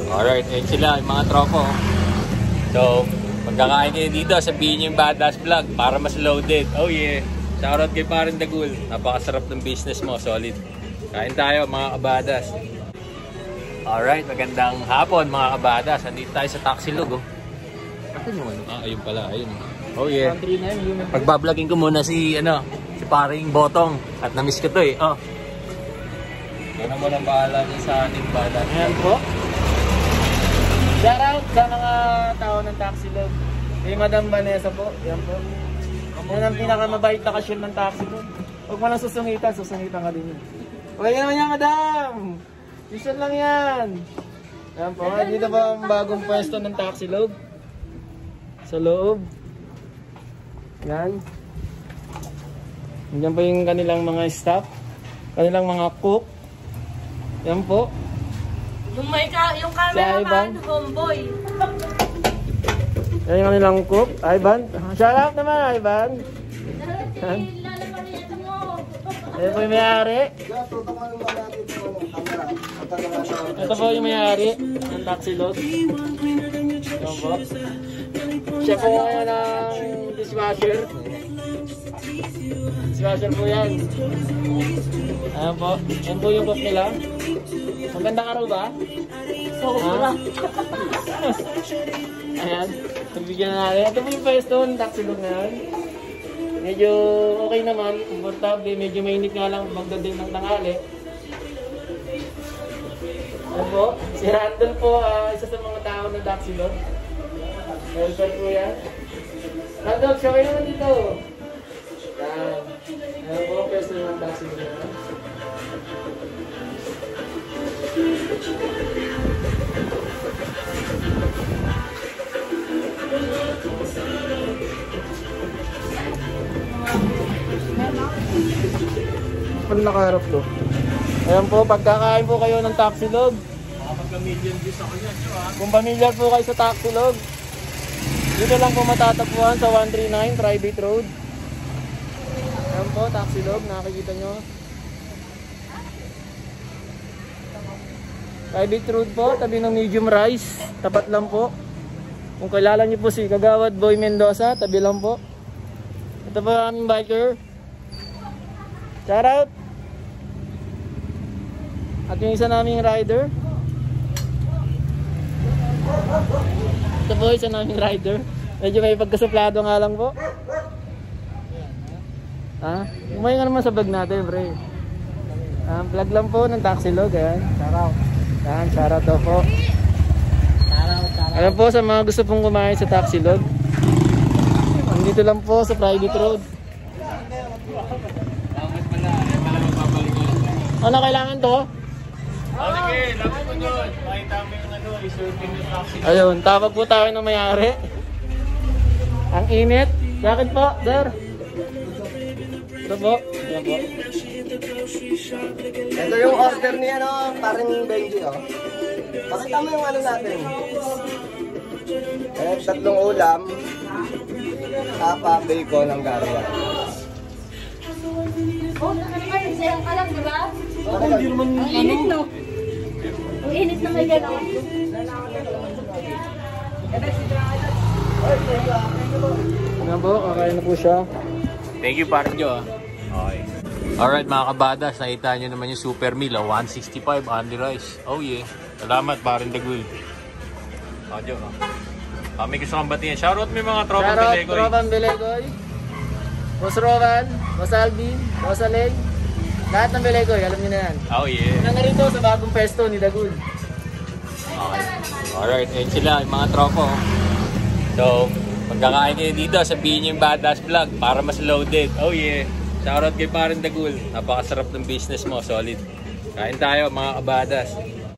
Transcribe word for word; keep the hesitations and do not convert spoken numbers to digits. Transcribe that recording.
Alright, ayun sila, yung mga tropo. So, pagkakain kayo dito, sabihin nyo yung Badass Vlog para mas loaded. Oh yeah. Shoutout kay Parin Dagul. Napakasarap ng business mo, solid. Kain tayo mga kabadas. Alright, magandang hapon mga kabadas. Andito tayo sa Taxilog. Oh. Ano yung ano? Ah, ayun pala, ayun. Oh yeah. Pagbablogin ko muna si, ano, si Paring Botong. At namiss ko to eh. Oh. Ano mo nang bahala niya sa ating badas. Ayan po. Shoutout sa mga tao ng Taxilog. Kay Madam Vanessa po. Ayan po. Yan ang pinakamabait na kasyon ng Taxilog. Huwag mo lang susungitan, susungitan ka din yun. Okay naman yan, Madam! Mission lang yan! Ayan po, dito po ang bagong pwesto ng Taxilog. Sa loob. Yan. Diyan po yung kanilang mga staff. Kanilang mga cook. Yan po. Yung, may ka yung cameraman, homeboy. Yan yung kanilang cook. Ivan. Shout out naman, Ivan. Yan. Ito po yung may-ari. Ito po yung may-ari ng Taxilog. Yan po. Siya po ngayon ng dishwasher. Dishwasher po yan. Ayan po. Yan po yung cook nila. Magandang araw ba? Sobra. Ayan. Pagbigyan na natin. Ito po yung pwesto ng Taxilog ngayon. Medyo okay naman, komportable, medyo mainit nga lang magdating ng tanghali. Ano po? Si Randall po, uh, isa sa mga tao ng Taxilog. Welcome po yan. Randall, siya kayo naman dito. Yan. Ayan po, pwesto ng Taxilog. Pag nakaharap to. Ayan po, pagkakain po kayo ng Taxilog. Pagka-million views ako yan, ha? Kung pamilyar po kayo sa Taxilog, dito lang po matatapuan sa one thirty-nine Private Road. Ayan po, Taxilog, nakikita nyo. Private Road po, tabi ng medium rice. Tapat lang po. Kung kilala nyo po si Kagawad Boy Mendoza, tabi lang po. Ito po ang aming biker. Shout out! At yung isa naming rider. Ito po isa naming rider. Medyo may pagkasuplado nga lang po. Ha? Umay nga naman sa vlog natin, pre. Um, vlog lang po ng Taxilog. Ayan. Shout out. Ayan, shout out daw po. Ayan po sa mga gusto pong kumain sa Taxilog. Dito lang po sa Private Road. Ano kailangan to? Oh, sige, lapit mo doon. Makita mo yung ano, isurfing yung Taxilog. Ayun, tawag po tayo ng may-ari. Ang init. Bakit po, sir? Ito po. Ayan po. Ito yung order ni ano, paring Benji, oh. Pakita mo yung ano natin. Eh, tatlong ulam. Tapa, bacon, ang garwa. Oh, nagsayang ka lang, di ba? Ako, hindi naman Ang init, no? Ang init na may gano'n. Ayan po, kakain na po siya. Thank you, Parin Jo. Okay. Alright mga kabadas, nakita nyo naman yung super meal, oh, one sixty-five only rice. Oh yeah. Salamat Parin Dagul. Oh, Jo. Ah, may gusto kang batiin. Shoutout mo yung mga tropang Shoutout, Belegoy. tropang Belegoy. Boss Rowan, Boss Alvin, Boss Aleng. Lahat ng Belegoy, alam niyo na yan. Oh yeah. Una na rin to sa bagong pesto ni Dagul. Okay. Alright, ayun sila, yung mga tropo. So, pagkakain kayo dito, sabihin nyo yung Badass Vlog para mas loaded. Oh yeah. Shoutout kay Parin Dagul. Napakasarap ng business mo, solid. Kain tayo mga kabadas.